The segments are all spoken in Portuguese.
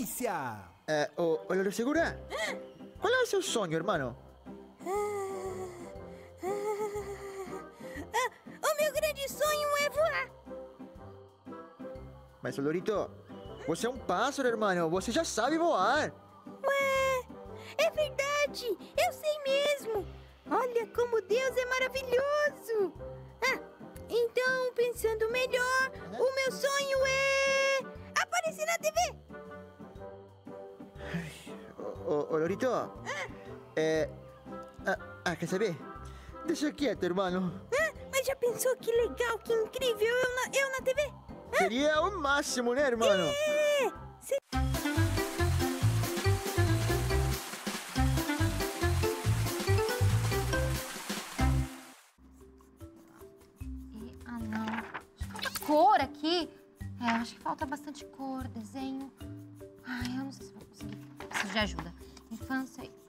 Inteligência. Olha, segura. Qual é o seu sonho, irmão? O meu grande sonho é voar. Mas, Lorito, você é um pássaro, irmão. Você já sabe voar. Ué, é verdade. Eu sei mesmo. Olha como Deus é maravilhoso. Então, pensando melhor, o meu sonho é aparecer na TV. Ô, Lorito. Quer saber? Deixa quieto, irmão. Mas já pensou que legal, que incrível eu na TV? Seria o máximo, né, irmão? Não. Falta cor aqui. Acho que falta bastante cor, desenho. Eu não sei se vou conseguir. Preciso de ajuda. Infância e...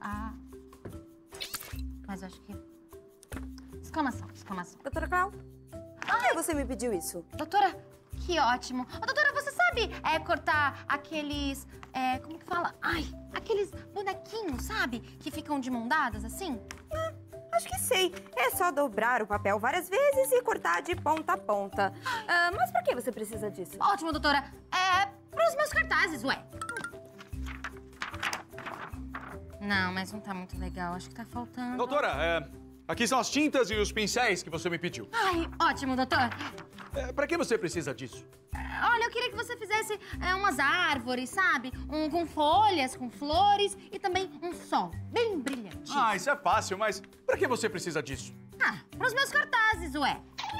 Mas eu acho que... Exclamação. Doutora Clau, por que você me pediu isso? Doutora, que ótimo. Doutora, você sabe cortar aqueles... como que fala? Aqueles bonequinhos, sabe? Que ficam de mão dadas, assim? Acho que sei. É só dobrar o papel várias vezes e cortar de ponta a ponta. Mas por que você precisa disso? Ótimo, doutora. Pros meus cartazes, ué. Não, mas não tá muito legal. Acho que tá faltando... Doutora, aqui são as tintas e os pincéis que você me pediu. Ótimo, doutor. Pra que você precisa disso? Olha, eu queria que você fizesse umas árvores, sabe? Com folhas, com flores e também um sol bem brilhante. Isso é fácil, mas pra que você precisa disso? Pros meus cartazes, ué.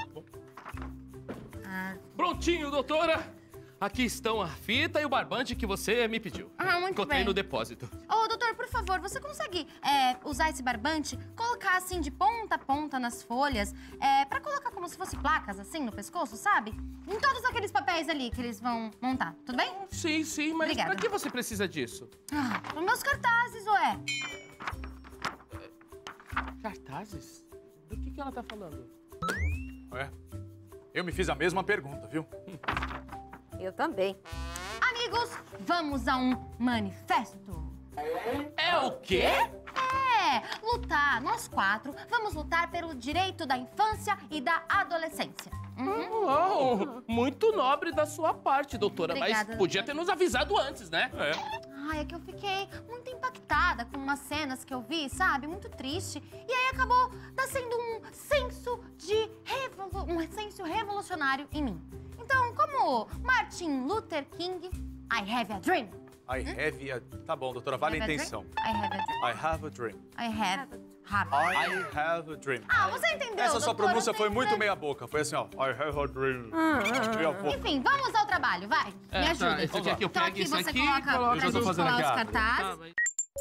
Prontinho, doutora. Aqui estão a fita e o barbante que você me pediu. Muito Encontrei bem. no depósito. Doutor, por favor, você consegue usar esse barbante, colocar assim de ponta a ponta nas folhas, pra colocar como se fosse placas assim no pescoço, sabe? Em todos aqueles papéis ali que eles vão montar, tudo bem? Sim, mas Obrigada. pra que você precisa disso? Pros meus cartazes, ué. Cartazes? Do que ela tá falando? Eu me fiz a mesma pergunta, viu? Eu também. Amigos, vamos a um manifesto. É o quê? Lutar. Nós 4 vamos lutar pelo direito da infância e da adolescência. Muito nobre da sua parte, doutora. Obrigada, mas podia doutora. ter nos avisado antes, né? É que eu fiquei muito impactada com umas cenas que eu vi, sabe? Muito triste. E aí acabou nascendo um senso revolucionário em mim. Então, como Martin Luther King, I have a dream. Tá bom, doutora, vale a intenção. I have a dream. I have a dream. I have a dream. Você entendeu, Essa sua doutora? pronúncia foi muito meia boca. Foi assim, ó. I have a dream. Meia boca. Enfim, vamos ao trabalho, vai. Me ajuda. Esse aqui é que eu Então pego aqui isso você aqui, coloca eu pra já tô gente fazendo colar aqui os a cartazes.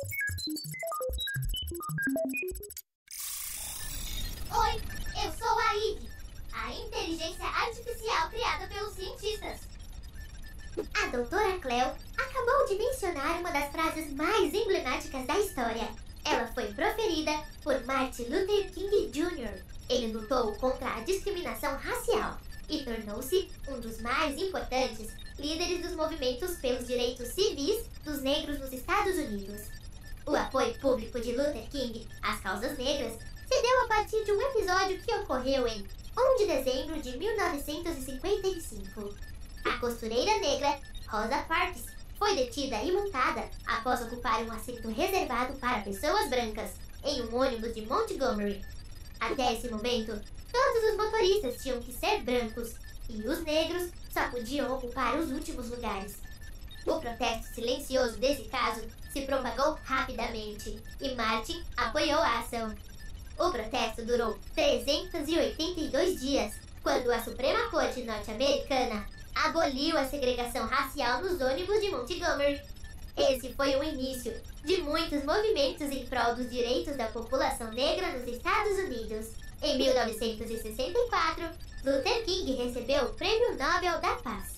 Oi, eu sou a Ivy, a inteligência artificial criada pelos cientistas. A doutora Cleo acabou de mencionar uma das frases mais emblemáticas da história. Ela foi proferida por Martin Luther King Jr. Ele lutou contra a discriminação racial e tornou-se um dos mais importantes líderes dos movimentos pelos direitos civis dos negros nos Estados Unidos. O apoio público de Luther King às causas negras se deu a partir de um episódio que ocorreu em 1 de dezembro de 1955. A costureira negra Rosa Parks foi detida e multada após ocupar um assento reservado para pessoas brancas em um ônibus de Montgomery. Até esse momento, todos os motoristas tinham que ser brancos e os negros só podiam ocupar os últimos lugares. O protesto silencioso desse caso se propagou rapidamente e Martin apoiou a ação. O protesto durou 382 dias, quando a Suprema Corte norte-americana aboliu a segregação racial nos ônibus de Montgomery. Esse foi o início de muitos movimentos em prol dos direitos da população negra nos Estados Unidos. Em 1964, Luther King recebeu o Prêmio Nobel da Paz.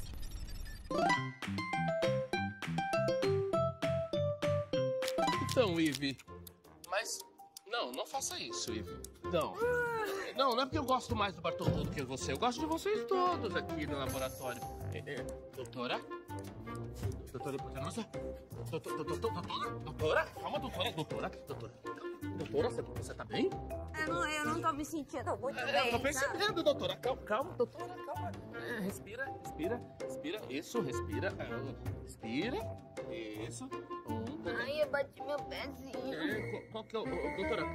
Então, Ivy, mas... Não faça isso, Ivy. Não é porque eu gosto mais do Bartolomeu do que você. Eu gosto de vocês todos aqui no laboratório. Doutora? Doutora hipotenusa? Doutora? Calma, doutora. Doutora, você tá bem? Eu não tô me sentindo muito Eu bem. tô percebendo, doutora. Calma, doutora, calma. Respira. Isso, respira. Respira. Isso. Ai, eu bati meu pezinho. Qual que é o... Doutora...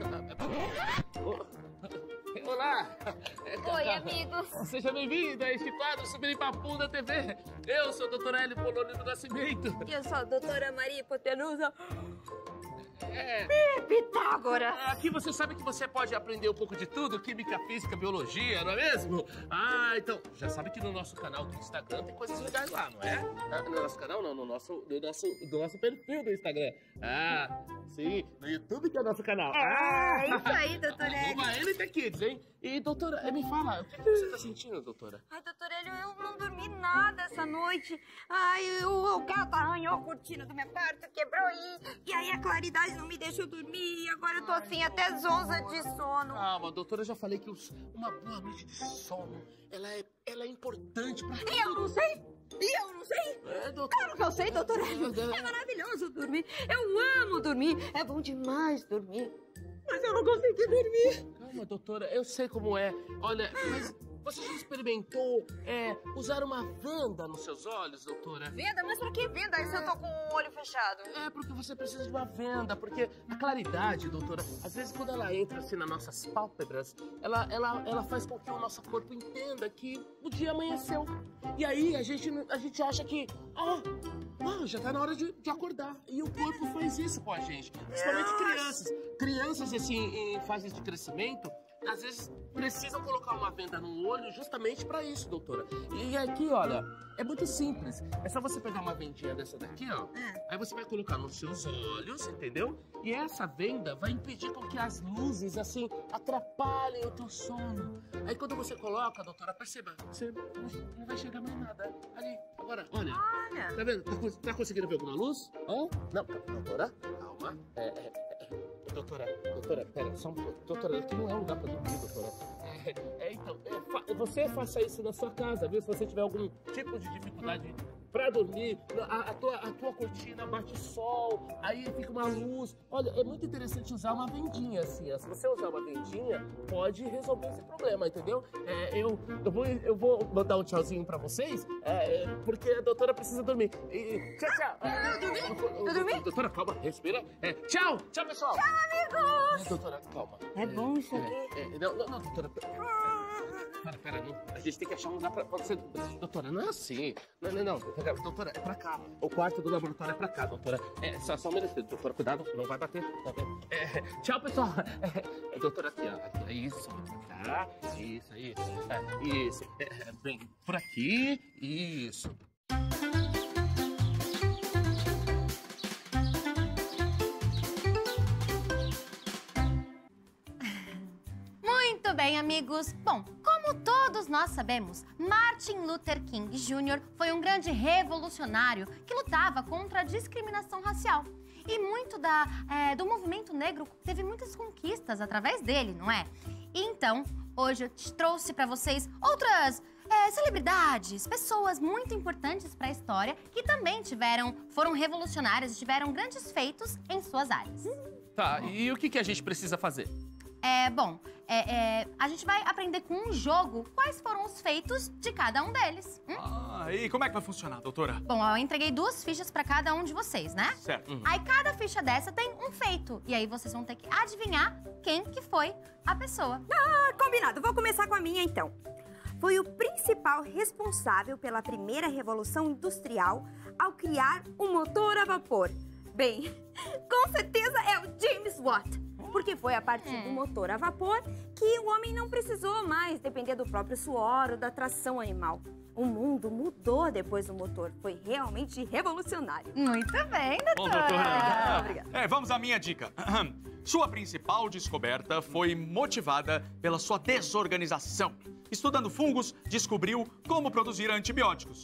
Olá! Oi, amigos. Seja bem-vindo a este quadro Subindo Papo da TV. Eu sou a doutora Hélio Polônio do Nascimento. Eu sou a doutora Maria Hipotenusa. É. Pitágoras. Aqui você sabe que você pode aprender um pouco de tudo, química, física, biologia, não é mesmo? Ah, então, já sabe que no nosso canal do Instagram tem coisas legais lá, não é? No nosso canal não, do nosso perfil do Instagram. Ah, sim, no YouTube que é o nosso canal. É isso aí, doutora Hélio. Arroba NT Kids, hein? E, doutora, me fala, o que você tá sentindo, doutora? Ai, doutora Hélio, eu não dormi nada essa noite. Ai, o gato arranhou a cortina do meu quarto, quebrou e aí a claridade não me deixou dormir. E agora eu tô assim até zonza de sono. Calma, doutora, eu já falei que uma boa noite de sono, ela é importante pra... E eu não sei? doutora. Claro que eu sei, doutora Hélio. É maravilhoso dormir. Eu amo dormir. É bom demais dormir. Mas eu não consegui dormir. Calma, doutora, eu sei como é. Olha, mas você já experimentou usar uma venda nos seus olhos, doutora? Venda? Mas pra que venda se eu tô com o olho fechado? É porque você precisa de uma venda, porque a claridade, doutora, às vezes quando ela entra assim nas nossas pálpebras, ela faz com que o nosso corpo entenda que o dia amanheceu. E aí a gente acha que, já tá na hora de acordar. E o corpo faz isso com a gente, principalmente crianças. Crianças, assim, em fases de crescimento, às vezes precisam colocar uma venda no olho justamente pra isso, doutora. E aqui, olha, é muito simples. É só você pegar uma vendinha dessa daqui, ó. Aí você vai colocar nos seus olhos, entendeu? E essa venda vai impedir com que as luzes, assim, atrapalhem o teu sono. Aí quando você coloca, doutora, perceba, você não vai chegar mais nada. Ali, agora, olha. Tá vendo? Tá conseguindo ver alguma luz? Não, doutora, calma. Doutora, pera, só um pouco. Doutora, aqui não é um lugar pra dormir, doutora. Você faça isso na sua casa, viu? Se você tiver algum tipo de dificuldade pra dormir, a tua cortina bate sol, aí fica uma luz. Olha, é muito interessante usar uma vendinha assim, ó. Se você usar uma vendinha, pode resolver esse problema, entendeu? Eu vou mandar um tchauzinho pra vocês, porque a doutora precisa dormir. Tchau. Eu dormi? Doutora, calma, respira. Tchau, pessoal. Tchau, amigos. Doutora, calma. É bom isso aqui? Não, doutora. Pera, não. A gente tem que achar um lugar pra você. Doutora, não é assim. Não. Doutora, é pra cá. O quarto do laboratório é pra cá, doutora. Só um minuto, doutora, cuidado, não vai bater. Tchau, pessoal. Doutora, aqui, ó. Isso, tá? Isso aí. Isso. Vem por aqui. Isso. Muito bem, amigos. Bom, como todos nós sabemos, Martin Luther King Jr. foi um grande revolucionário que lutava contra a discriminação racial. E muito do movimento negro teve muitas conquistas através dele, não é? E então, hoje eu trouxe para vocês outras celebridades, pessoas muito importantes para a história que também foram revolucionárias e tiveram grandes feitos em suas áreas. Tá, e o que a gente precisa fazer? A gente vai aprender com um jogo quais foram os feitos de cada um deles. E como é que vai funcionar, doutora? Bom, eu entreguei 2 fichas pra cada um de vocês, né? Certo. Aí cada ficha dessa tem um feito. E aí vocês vão ter que adivinhar quem que foi a pessoa. Combinado. Vou começar com a minha, então. Foi o principal responsável pela primeira revolução industrial ao criar um motor a vapor. Bem, com certeza é o James Watt. Porque foi a partir do motor a vapor que o homem não precisou mais depender do próprio suor ou da tração animal. O mundo mudou depois do motor. Foi realmente revolucionário. Muito bem, doutora. Bom, doutora. Obrigada. Vamos à minha dica. Sua principal descoberta foi motivada pela sua desorganização. Estudando fungos, descobriu como produzir antibióticos.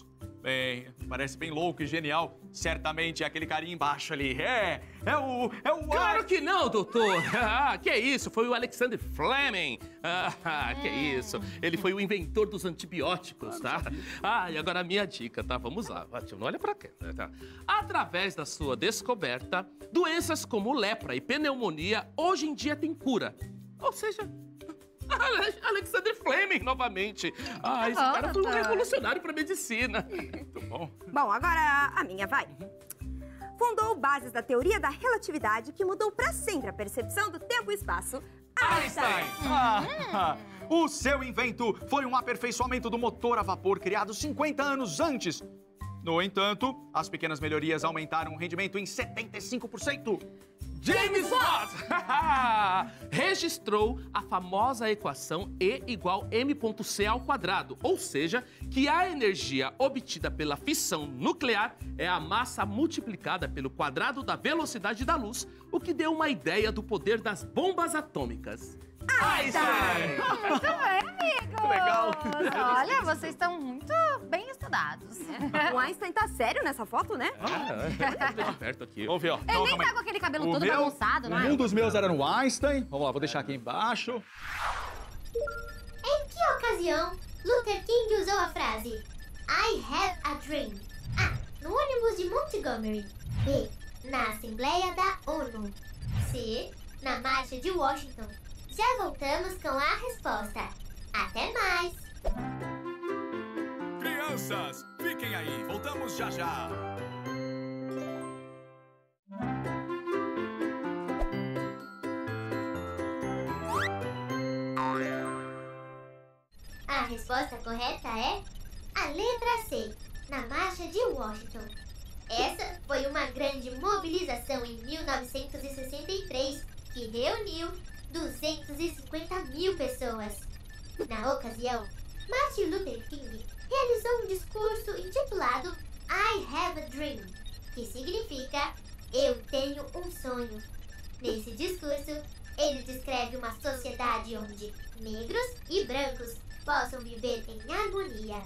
Bem, parece bem louco e genial. Certamente é aquele carinha embaixo ali. É o... Claro que não, doutor. Que é isso? Foi o Alexander Fleming. Que é isso? Ele foi o inventor dos antibióticos, tá? E agora a minha dica, tá? Vamos lá. Não olha pra cá, tá? Através da sua descoberta, doenças como lepra e pneumonia hoje em dia têm cura. Ou seja... Alexander Fleming, novamente. Esse cara foi um revolucionário pra medicina. Muito bom. Bom, agora a minha vai. Fundou bases da teoria da relatividade que mudou pra sempre a percepção do tempo e espaço. Einstein! O seu invento foi um aperfeiçoamento do motor a vapor criado 50 anos antes. No entanto, as pequenas melhorias aumentaram o rendimento em 75%. James Watt registrou a famosa equação E igual m.c ao quadrado, ou seja, que a energia obtida pela fissão nuclear é a massa multiplicada pelo quadrado da velocidade da luz, o que deu uma ideia do poder das bombas atômicas. Einstein! Muito bem, amigos! Que legal! Olha, vocês estão muito bem estudados. O Einstein tá sério nessa foto, né? Deixa perto aqui. Vamos ver, ó. Ele nem tá com aquele cabelo todo bagunçado, não é? Um dos meus era no Einstein. Vamos lá, vou deixar aqui embaixo. Em que ocasião Luther King usou a frase I have a dream? A. No ônibus de Montgomery. B. Na Assembleia da ONU. C. Na Marcha de Washington. Já voltamos com a resposta. Até mais! Crianças, fiquem aí. Voltamos já já. A resposta correta é a letra C, na Marcha de Washington. Essa foi uma grande mobilização em 1963 que reuniu 250 mil pessoas. Na ocasião, Martin Luther King realizou um discurso intitulado I Have a Dream, que significa Eu tenho um sonho. Nesse discurso, ele descreve uma sociedade onde negros e brancos possam viver em harmonia.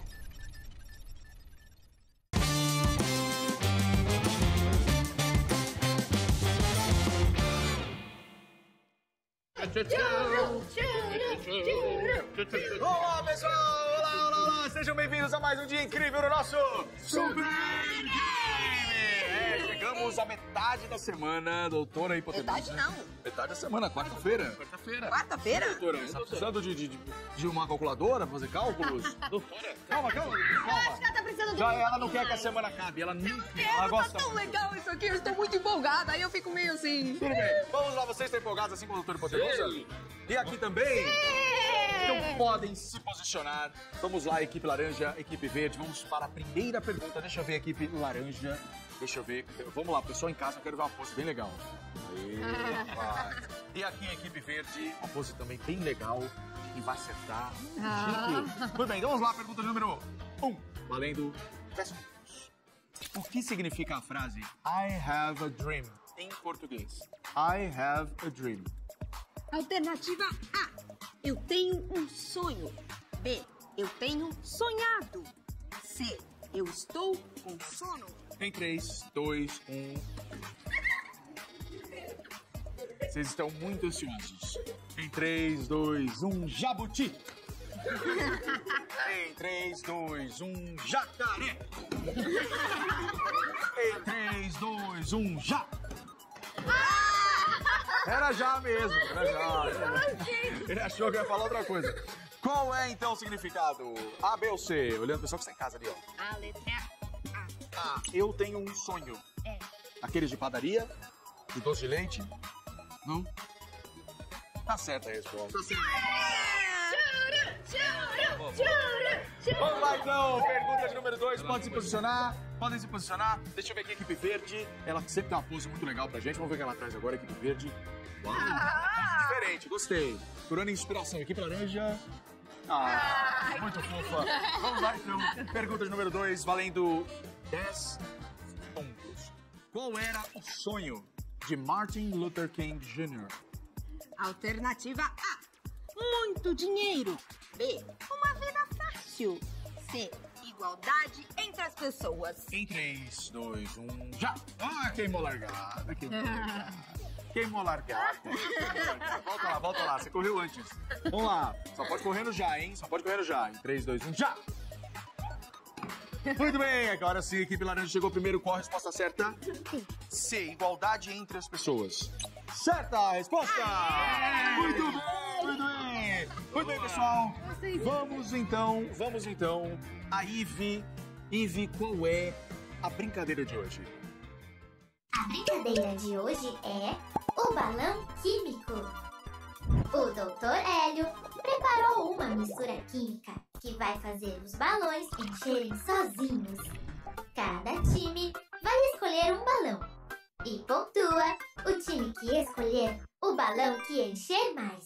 Olá, pessoal! Olá! Sejam bem-vindos a mais um dia incrível no nosso Super Chegamos à metade da semana, doutora hipotenusa. Metade não. Metade da semana, quarta-feira. Quarta-feira? Doutora, você tá precisando de uma calculadora pra fazer cálculos? Doutora, calma. Acho que ela tá precisando de Ela não quer que a semana acabe, ela gosta. Tá tão legal isso aqui, eu estou muito empolgada, aí eu fico meio assim... Tudo bem, vamos lá, vocês estão empolgados assim com a doutora hipotenusa? E aqui também? Então podem se posicionar. Vamos lá, equipe laranja, equipe verde, vamos para a primeira pergunta. Deixa eu ver, equipe laranja. Deixa eu ver. Vamos lá, pessoal em casa, eu quero ver uma pose bem legal. E aqui a equipe verde, uma pose também bem legal. E vai acertar. Chique. Muito bem, então vamos lá, pergunta número 1. Valendo 10 minutos. O que significa a frase I have a dream em português? I have a dream. Alternativa A. Eu tenho um sonho. B. Eu tenho sonhado. C. Eu estou com sono. Em 3, 2, 1. Vocês estão muito ansiosos. Em 3, 2, 1, jabuti. Em 3, 2, 1, jacaré. Em 3, 2, 1, já. Era já mesmo, era já. Ele achou que ia falar outra coisa. Qual é, então, o significado? A, B ou C? Olhando o pessoal que está em casa ali, ó. A letra A. Eu tenho um sonho. É. Aqueles de padaria? De doce de leite? Não? Tá certa a resposta. Tá certo. Vamos lá, então. Pergunta de número 2. Podem se posicionar. Podem se posicionar. Deixa eu ver aqui a equipe verde. Ela sempre tem uma pose muito legal pra gente. Vamos ver o que ela traz agora, equipe verde. Uau. Diferente, gostei. Procurando inspiração. Equipe laranja. Muito fofa. Vamos lá, então. Pergunta de número 2, valendo 10 pontos. Qual era o sonho de Martin Luther King Jr.? Alternativa A. Muito dinheiro. B. Uma vida fácil. C. igualdade entre as pessoas. Em 3, 2, 1, já! Ah, queimou largada, queimou largada. Queimou largada. Volta lá, você correu antes. Vamos lá, só pode correr no já, hein? Só pode correr no já. Em 3, 2, 1, já! Muito bem, agora sim, a equipe laranja chegou primeiro. Qual a resposta certa? C, igualdade entre as pessoas. Certa a resposta! Muito bem, muito bem! Muito bem, pessoal. Vamos então. A Ivy. Ivy, qual é a brincadeira de hoje? A brincadeira de hoje é o balão químico. O Dr. Hélio preparou uma mistura química que vai fazer os balões encherem sozinhos. Cada time vai escolher um balão e pontua o time que escolher o balão que encher mais.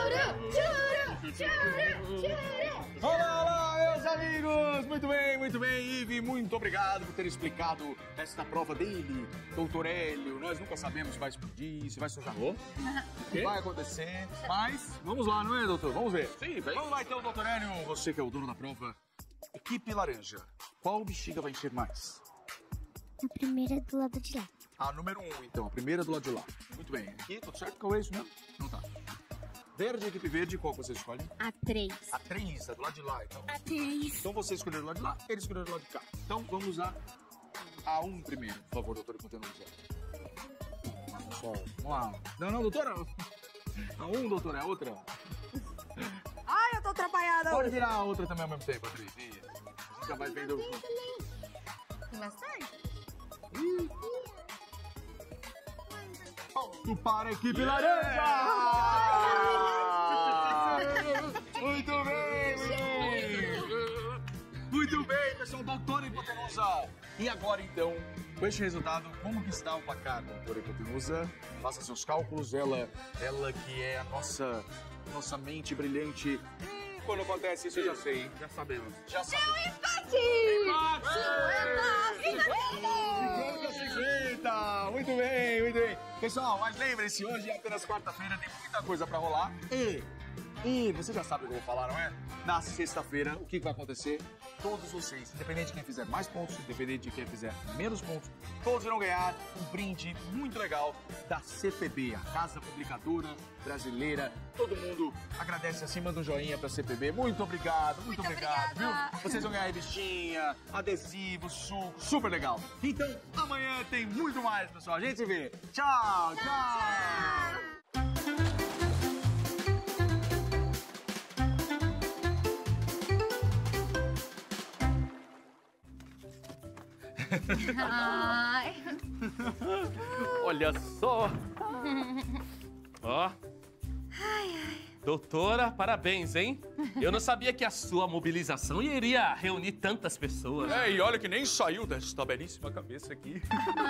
Olá, meus amigos! Muito bem, Ivy, muito obrigado por ter explicado esta prova dele, Dr. Hélio. Nós nunca sabemos se vai explodir, se vai sujar roupa, o que vai acontecer, mas vamos lá, não é, doutor? Vamos ver. Sim, vem. Vamos lá então, Dr. Hélio, você que é o dono da prova. Equipe laranja, qual bexiga vai encher mais? A primeira do lado de lá. A número 1, então, a primeira do lado de lá. Muito bem. Aqui, tudo certo? Qual é isso mesmo? Não tá. Verde, equipe verde, qual você escolhe? A 3. A 3, a do lado de lá, então. A 3. Então você escolheu do lado de lá, ele escolheu do lado de cá. Então vamos usar a 1 primeiro, por favor, doutor, enquanto eu não usar. Vamos lá. Não, doutora. A 1, doutora, é a outra. Ai, eu tô atrapalhada. Pode virar a outra também ao mesmo tempo, Adri. A gente já vai vendo. Tem bastante? Ponto para a equipe laranja! Muito bem, muito bem, pessoal, doutora Hipotenusa. E agora, então, com este resultado, como que está o placar, doutora Hipotenusa? Faça seus cálculos, ela que é a nossa mente brilhante. Quando acontece isso, eu já sei, hein? Já sabemos. Já sabemos. Empate! Muito bem. Pessoal, mas lembre-se, hoje é apenas quarta-feira, tem muita coisa pra rolar. E você já sabe o que eu vou falar, não é? Na sexta-feira, o que vai acontecer? Todos vocês, independente de quem fizer mais pontos, independente de quem fizer menos pontos, todos irão ganhar um brinde muito legal da CPB, a Casa Publicadora Brasileira. Todo mundo agradece assim, manda um joinha pra CPB. Muito obrigado, muito obrigado, viu? Vocês vão ganhar revistinha, adesivo, suco, super legal. Então, amanhã tem muito mais, pessoal. A gente se vê. Tchau. Ai. Olha só. Ó. Doutora, parabéns, hein? Eu não sabia que a sua mobilização iria reunir tantas pessoas. E olha que nem saiu desta belíssima cabeça aqui.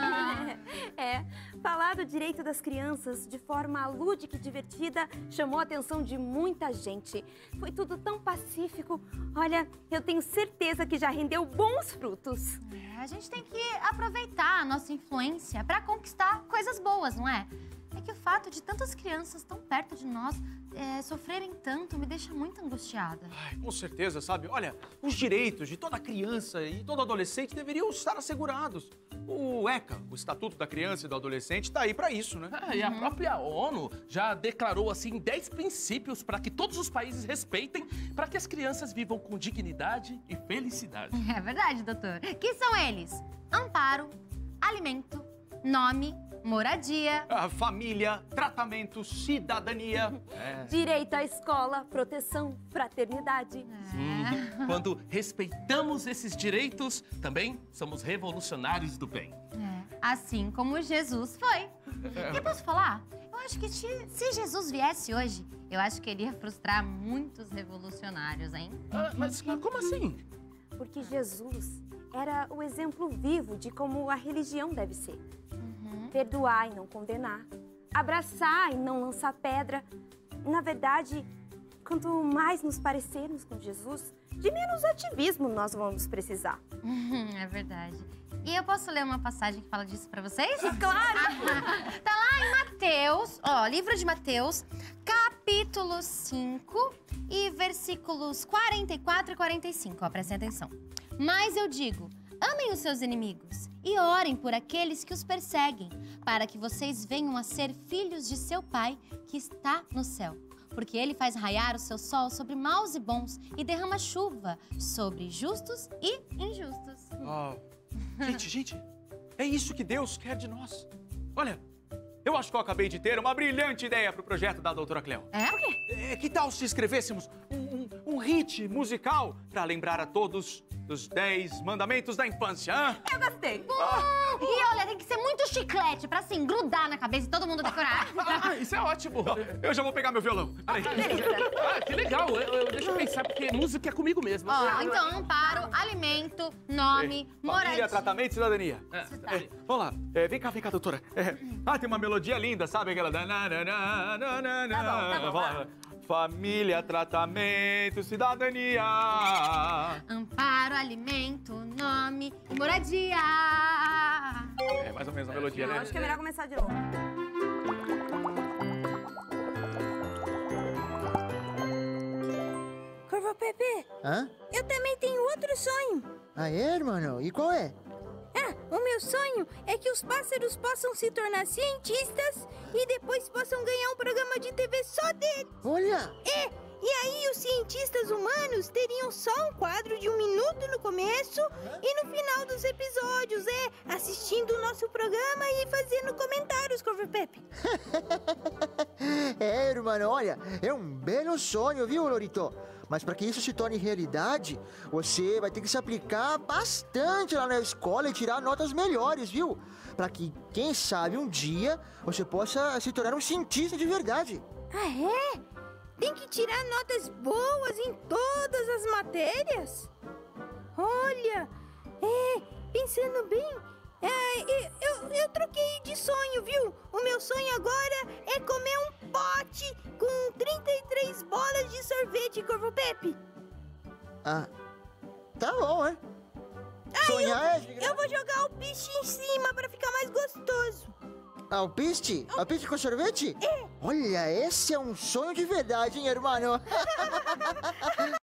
Falar do direito das crianças de forma lúdica e divertida chamou a atenção de muita gente. Foi tudo tão pacífico. Olha, eu tenho certeza que já rendeu bons frutos. A gente tem que aproveitar a nossa influência para conquistar coisas boas, não é? É que o fato de tantas crianças tão perto de nós sofrerem tanto me deixa muito angustiada. Ai, com certeza, sabe? Olha, os direitos de toda criança e todo adolescente deveriam estar assegurados. O ECA, o Estatuto da Criança e do Adolescente, tá aí pra isso, né? E a própria ONU já declarou, assim, 10 princípios para que todos os países respeitem, para que as crianças vivam com dignidade e felicidade. É verdade, doutor. Que são eles? Amparo, alimento, nome, moradia, Família, tratamento, cidadania. Direito à escola, proteção, fraternidade. Quando respeitamos esses direitos, também somos revolucionários do bem. assim como Jesus foi. E posso falar? Eu acho que se Jesus viesse hoje, eu acho que ele ia frustrar muitos revolucionários, hein? Mas como assim? Porque Jesus era o exemplo vivo de como a religião deve ser. Perdoar e não condenar. Abraçar e não lançar pedra. Na verdade, quanto mais nos parecermos com Jesus, de menos ativismo nós vamos precisar. É verdade. E eu posso ler uma passagem que fala disso pra vocês? Claro! Tá lá em Mateus, livro de Mateus, capítulo 5 e versículos 44 e 45, prestem atenção. Mas eu digo, amem os seus inimigos e orem por aqueles que os perseguem, para que vocês venham a ser filhos de seu Pai que está no céu. Porque ele faz raiar o seu sol sobre maus e bons e derrama chuva sobre justos e injustos. Oh. Gente, é isso que Deus quer de nós. Olha, eu acho que eu acabei de ter uma brilhante ideia pro projeto da doutora Cleo. É? O quê? Que tal se escrevêssemos um hit musical para lembrar a todos dos 10 mandamentos da infância, hã? Eu gostei. E olha, tem que ser muito chiclete pra assim, grudar na cabeça e todo mundo decorar. Isso é ótimo. Eu já vou pegar meu violão. Peraí. Que legal. Deixa eu pensar, porque música é comigo mesmo. Ó, então, amparo, alimento, nome, Família, moradia. tratamento e cidadania. Vamos lá. Vem cá, doutora. Tem uma melodia linda, sabe? Aquela... Tá bom. Vamos lá. Família, tratamento, cidadania. Amparo, alimento, nome e moradia. É mais ou menos a melodia, Eu né? acho que é melhor começar de novo. Corvo Pepe, Hã? eu também tenho outro sonho. Ah, é, irmão? E qual é? O meu sonho é que os pássaros possam se tornar cientistas e depois possam ganhar um programa de TV só deles. Olha! E aí os cientistas humanos teriam só um quadro de 1 minuto no começo e no final dos episódios, assistindo o nosso programa e fazendo comentários, Corvo Pepe. É, irmão, olha, é um belo sonho, viu, Lorito? Mas para que isso se torne realidade, você vai ter que se aplicar bastante lá na escola e tirar notas melhores, viu? Para que, quem sabe, um dia você possa se tornar um cientista de verdade. Ah, é? Tem que tirar notas boas em todas as matérias? Olha, pensando bem, eu troquei de sonho, viu? O meu sonho agora é comer um pote com 33 bolas de sorvete, Corvo Pepe. Ah, tá bom, né? Sonhar Eu vou jogar o piche em cima pra ficar mais gostoso. Alpiste? Alpiste com sorvete? Olha, esse é um sonho de verdade, hein, irmão?